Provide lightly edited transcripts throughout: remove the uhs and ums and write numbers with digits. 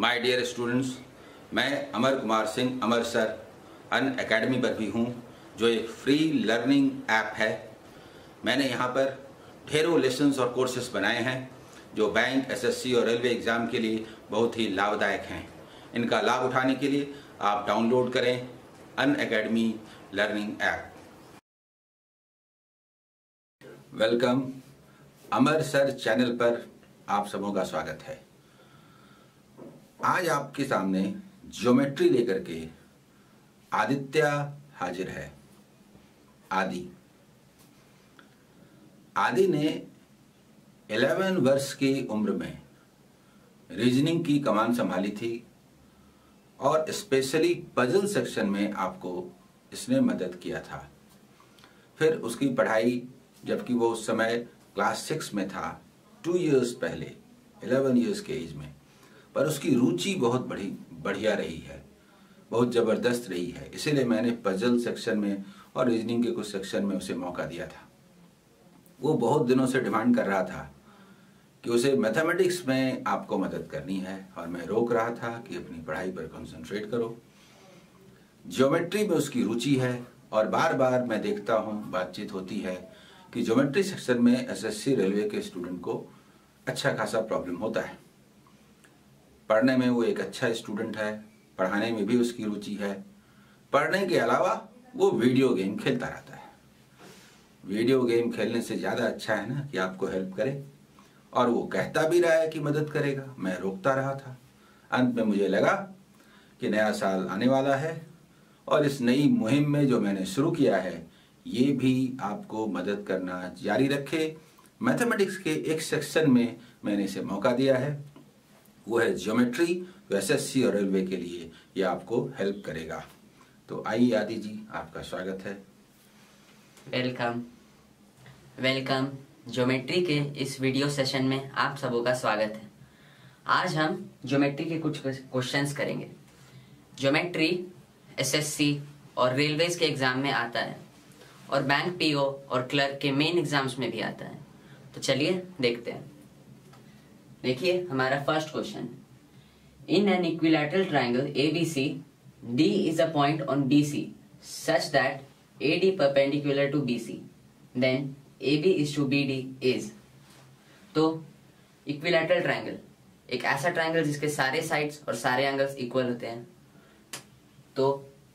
My dear students, मैं Amar Kumar Singh Amar sir Unacademy पर भी हूँ, जो एक फ्री लर्निंग ऐप है। मैंने यहाँ पर ढेरों लेसन्स और कोर्सेज बनाए हैं जो बैंक, एसएससी और रेलवे एग्ज़ाम के लिए बहुत ही लाभदायक हैं। इनका लाभ उठाने के लिए आप डाउनलोड करें Unacademy learning app. Welcome, Amar sir channel पर आप सबों का स्वागत है। आज आपके सामने ज्योमेट्री लेकर के आदित्य हाजिर है। आदि ने 11 वर्ष की उम्र में रीजनिंग की कमान संभाली थी और स्पेशली पजल सेक्शन में आपको इसने मदद किया था। फिर उसकी पढ़ाई, जबकि वो उस समय क्लास 6 में था, 2 इयर्स पहले, 11 इयर्स के एज में, पर उसकी रुचि बहुत बढ़िया रही है, बहुत ज़बरदस्त रही है। इसीलिए मैंने पजल सेक्शन में और रीजनिंग के कुछ सेक्शन में उसे मौका दिया था। वो बहुत दिनों से डिमांड कर रहा था कि उसे मैथमेटिक्स में आपको मदद करनी है, और मैं रोक रहा था कि अपनी पढ़ाई पर कंसंट्रेट करो। ज्योमेट्री में उसकी रुचि है और बार बार मैं देखता हूँ, बातचीत होती है कि ज्योमेट्री सेक्शन में एसएससी रेलवे के स्टूडेंट को अच्छा खासा प्रॉब्लम होता है। पढ़ने में वो एक अच्छा स्टूडेंट है, पढ़ाने में भी उसकी रुचि है। पढ़ने के अलावा वो वीडियो गेम खेलता रहता है। वीडियो गेम खेलने से ज़्यादा अच्छा है ना कि आपको हेल्प करे, और वो कहता भी रहा है कि मदद करेगा। मैं रोकता रहा था। अंत में मुझे लगा कि नया साल आने वाला है और इस नई मुहिम में जो मैंने शुरू किया है, ये भी आपको मदद करना जारी रखे। मैथमेटिक्स के एक सेक्शन में मैंने इसे मौका दिया है, वो है ज्योमेट्री। तो एसएससी और रेलवे के लिए ये आपको हेल्प करेगा। तो आइए आदि जी, आपका स्वागत है। वेलकम। ज्योमेट्री के इस वीडियो सेशन में आप सबों का स्वागत है। आज हम ज्योमेट्री के कुछ क्वेश्चंस करेंगे। ज्योमेट्री एसएससी और रेलवेज के एग्जाम में आता है और बैंक पीओ और क्लर्क के मेन एग्जाम्स में भी आता है। तो चलिए देखते हैं। देखिए हमारा first question, in an equilateral triangle ABC D is a point on BC such that AD perpendicular to BC, then AB is to BD is। तो इक्विलैटरल ट्राइंगल एक ऐसा ट्राइंगल जिसके सारे साइड्स और सारे एंगल्स इक्वल होते हैं। तो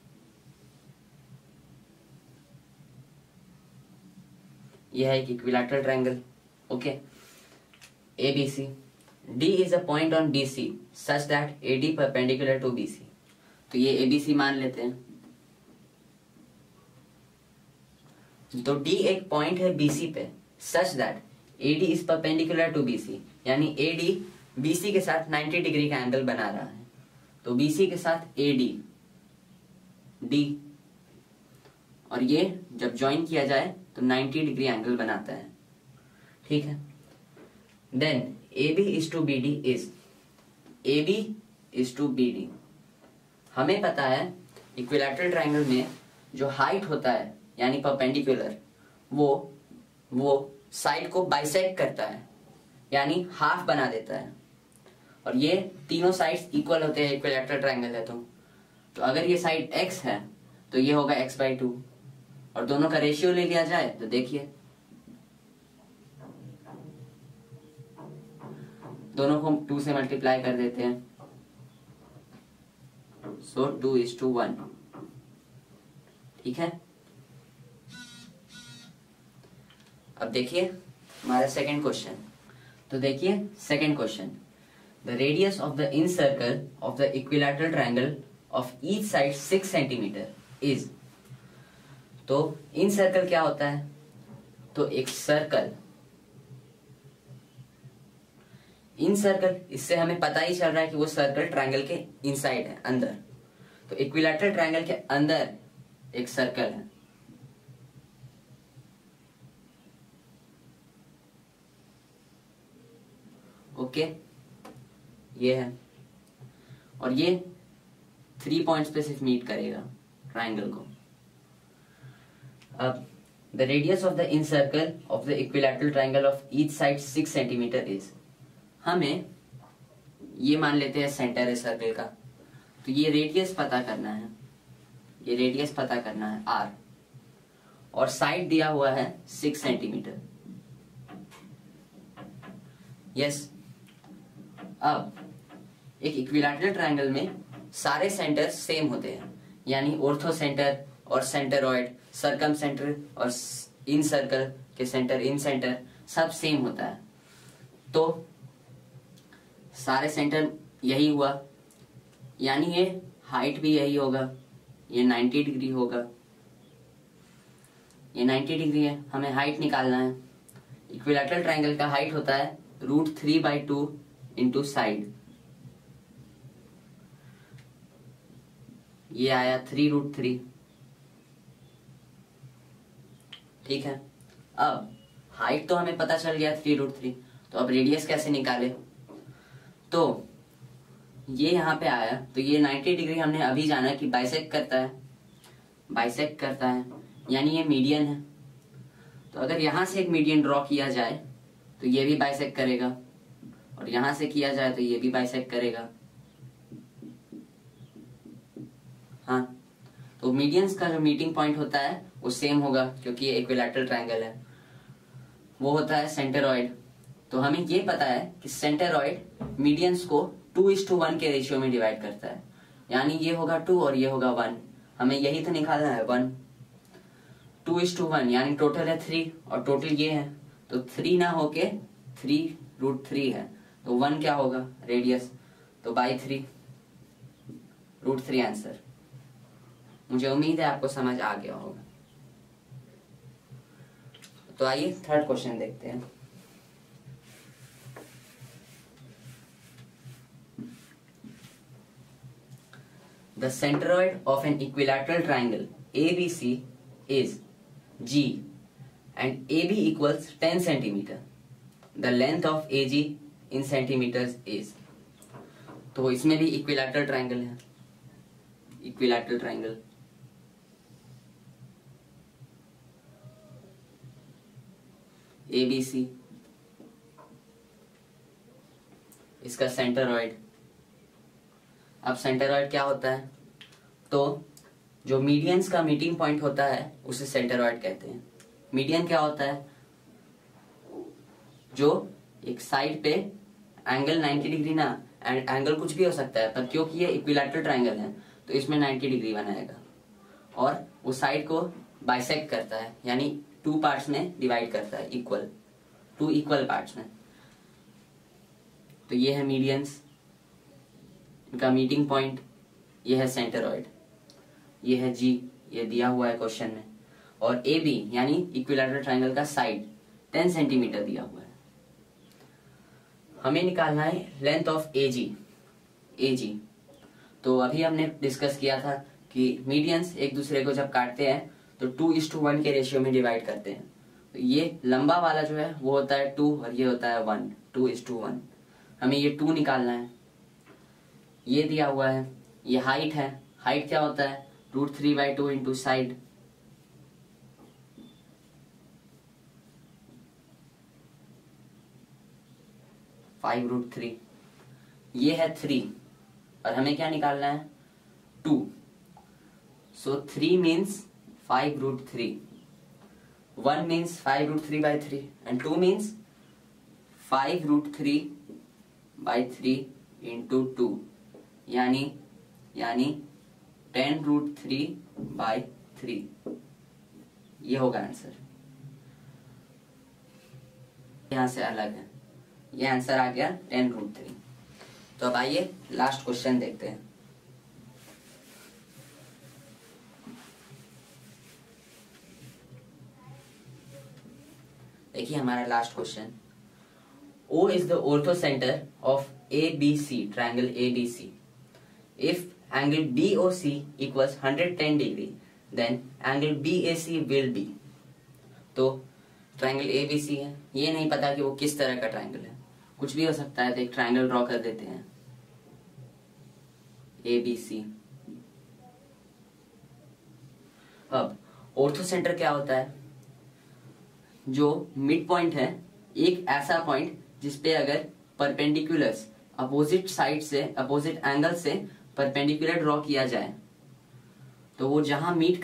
यह है एक equilateral triangle. Okay, ABC, D is a point on BC such that AD perpendicular to BC। तो ये ABC मान लेते हैं। तो D एक पॉइंट है BC पे, such that AD is perpendicular to BC, यानी AD BC के साथ 90 डिग्री का एंगल बना रहा है। तो BC के साथ AD D, और ये जब ज्वाइन किया जाए तो 90 डिग्री एंगल बनाता है। ठीक है। Then AB is to BD is, AB is to BD। हमें पता है इक्विलैटरल ट्राइंगल में जो हाइट होता है यानी परपेंडिकुलर, वो साइड को बाइसेक्ट करता है, यानी हाफ बना देता है। और ये तीनों साइड्स इक्वल होते हैं इक्विलैटरल ट्राइंगल है तो अगर ये साइड x है तो ये होगा x/2, और दोनों का रेशियो ले लिया जाए तो देखिए दोनों को 2 से मल्टीप्लाई कर देते हैं। सो 2:1। ठीक है। अब देखिए हमारा सेकंड क्वेश्चन। तो देखिए second question, the radius of the incircle of the equilateral triangle of each side 6 centimetre is. तो इन सर्कल क्या होता है? तो एक सर्कल, इन सर्कल, इससे हमें पता ही चल रहा है कि वो सर्कल ट्राइंगल के इनसाइड है, अंदर। तो इक्विलैटरल ट्राइंगल के अंदर एक सर्कल है। ओके, ये है, और ये 3 पॉइंट्स पे सिर्फ मीट करेगा ट्राइंगल को। अब the radius of the incircle of the equilateral triangle of each side 6 centimetre is. हमें ये मान लेते हैं सेंटर है सर्कल का, तो ये रेडियस पता करना है, ये रेडियस पता करना है r, और साइड दिया हुआ है 6 सेंटीमीटर। यस, अब एक इक्विलैटरल ट्रायंगल में सारे सेंटर सेम होते हैं, यानी ऑर्थो सेंटर और सेंटरॉइड, सर्कम सेंटर और इन सर्कल के सेंटर, इन सेंटर सब सेम होता है। तो सारे सेंटर यही हुआ, यानी ये हाइट भी यही होगा, ये 90 डिग्री होगा, ये 90 डिग्री है, हमें हाइट निकालना है। इक्विलैटरल ट्रायंगल का हाइट होता है √3/2 इंटू साइड, ये आया 3√3। ठीक है, अब हाइट तो हमें पता चल गया 3√3, तो अब रेडियस कैसे निकाले? तो ये यहाँ पे आया, तो ये 90 डिग्री हमने अभी जाना कि बाइसेक्ट करता है, बाइसेक्ट करता है, यानी ये मीडियन है। तो अगर यहाँ से एक मीडियन ड्रॉ किया जाए तो ये भी बाइसेक्ट करेगा, और यहाँ से किया जाए तो ये भी बाइसेक्ट करेगा। हाँ, तो मीडियंस का जो मीटिंग पॉइंट होता है वो सेम होगा, क्योंकि ये इक्विलैटरल ट्रायंगल है, वो होता है सेंटरॉइड। तो हमें ये पता है कि सेंटरॉइड मीडियंस को 2:1 के रेशियो में डिवाइड करता है, यानी ये होगा 2 और ये होगा 1, हमें यही तो निकालना है 1। 2:1 यानी टोटल है 3 और टोटल ये है, तो 3 ना होके 3√3 है, तो 1 क्या होगा? रेडियस, तो बाई 3, √3 आंसर। मुझे उम्मीद है आपको समझ आ गया होगा। तो आइए थर्ड क्वेश्चन देखते हैं। The centroid of an equilateral triangle ABC is G and AB equals 10 centimeter. The length of AG in centimeters is. तो इसमें भी इक्विलैटरल ट्रायंगल है, इक्विलैटरल ट्रायंगल। ABC, इसका सेंटरॉइड। अब सेंटरॉइड क्या होता है? तो जो मीडियंस का मीटिंग पॉइंट होता है उसे सेंटरॉइड कहते हैं। मीडियन क्या होता है? जो एक साइड पे एंगल 90 डिग्री ना, एंगल कुछ भी हो सकता है, पर क्योंकि ये इक्विलैटरल ट्रायंगल है तो इसमें 90 डिग्री बनाएगा, और वो साइड को बाइसेक्ट करता है, यानी 2 पार्ट्स में डिवाइड करता है, इक्वल, 2 इक्वल पार्ट्स में। तो ये है मीडियंस, इनका मीटिंग पॉइंट, ये है सेंटरॉइड, ये है जी, ये दिया हुआ है क्वेश्चन में, और ए बी यानी इक्विलैटरल ट्रायंगल का साइड 10 सेंटीमीटर दिया हुआ है। हमें निकालना है लेंथ ऑफ एजी, एजी। तो अभी हमने डिस्कस किया था कि मीडियंस एक दूसरे को जब काटते हैं तो 2:1 के रेशियो में डिवाइड करते हैं। तो ये लंबा वाला जो है वो होता है 2 और ये होता है 1, 2:1। हमें ये 2 निकालना है, ये दिया हुआ है, ये हाइट है, हाइट क्या होता है? √3/2 इंटू साइड, (5√3). ये है 3 और हमें क्या निकालना है? 2। So 3 means 5√3, 1 means 5√3/3 and 2 means 5√3/3 into 2, यानी 10√3/3। ये होगा आंसर। यहां से अलग है, ये आंसर आ गया 10√3। तो अब आइए लास्ट क्वेश्चन देखते हैं। देखिए हमारा last question, O is the ortho center of ABC, triangle ABC. If angle BOC equals 110 degree, then angle BAC will be. तो ट्रायंगल ABC है, ये नहीं पता कि वो किस तरह का ट्रायंगल है, कुछ भी हो सकता है। तो एक ट्रायंगल ड्रॉ कर देते हैं ABC। अब ऑर्थो सेंटर क्या होता है? जो मिड पॉइंट है, एक ऐसा पॉइंट जिसपे अगर परपेंडिकुलर्स अपोजिट साइड से, अपोजिट एंगल से परपेंडिकुलर ड्रॉ किया जाए तो वो जहां मीट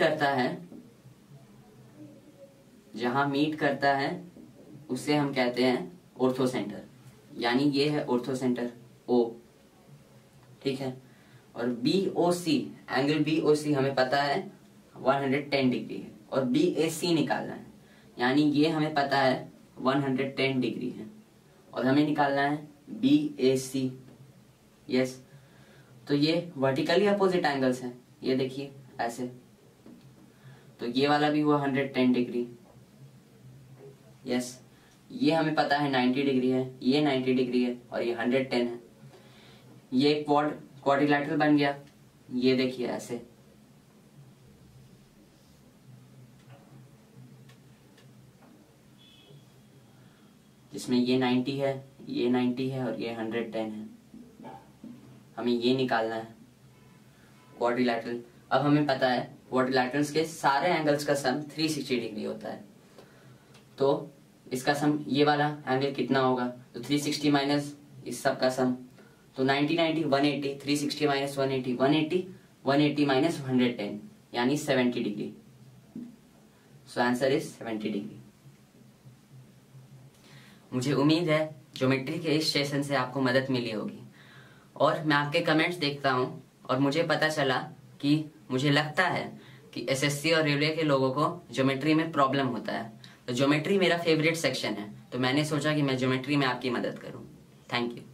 करता है उसे हम कहते हैं ऑर्थो सेंटर, यानी ये है ऑर्थो सेंटर O, ठीक है। और BOC, एंगल BOC हमें पता है 110 डिग्री है, और BAC निकालना है, यानी ये हमें पता है 110 डिग्री है, और हमें निकालना है BAC। यस, तो ये वर्टिकली अपोजिट एंगल्स हैं, ये देखिए ऐसे, तो ये वाला भी हुआ 110 डिग्री। यस, ये हमें पता है 90 डिग्री है, ये 90 डिग्री है, और ये 110 है। ये क्वाड्रिलैटरल बन गया, ये देखिए ऐसे, जिसमें ये 90 है, ये 90 है, और ये 110 है। हमें ये निकालना है क्वाड्रिलैटरल। अब हमें पता है क्वाड्रिलैटरल्स के सारे एंगल्स का सम 360 डिग्री होता है, तो इसका सम ये वाला एंगल कितना होगा, तो 360 माइनस इस सब का सम, तो 90 90 180, 360 माइनस 180 180, 180 माइनस 110 यानी 70 degree. So answer is 70 degree. मुझे उम्मीद है ज्योमेट्री के इस सेशन से आपको मदद मिली होगी, और मैं आपके कमेंट्स देखता हूँ और मुझे पता चला कि मुझे लगता है कि एसएससी और रेलवे के लोगों को ज्योमेट्री में प्रॉब्लम होता है। तो ज्योमेट्री मेरा फेवरेट सेक्शन है, तो मैंने सोचा कि मैं ज्योमेट्री में आपकी मदद करूं। Thank you.